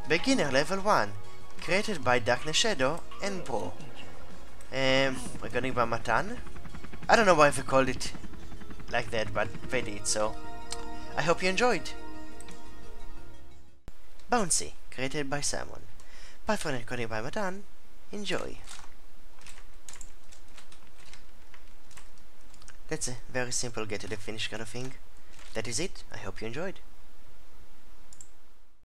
Beginner level 1, created by Darkness Shadow and Bro. Recording by Matan. I don't know why they called it like that, but they did, so I hope you enjoyed. Bouncy, created by Simon. Pathfinder recording by Matan. Enjoy. That's a very simple get to the finish kind of thing. That is it. I hope you enjoyed.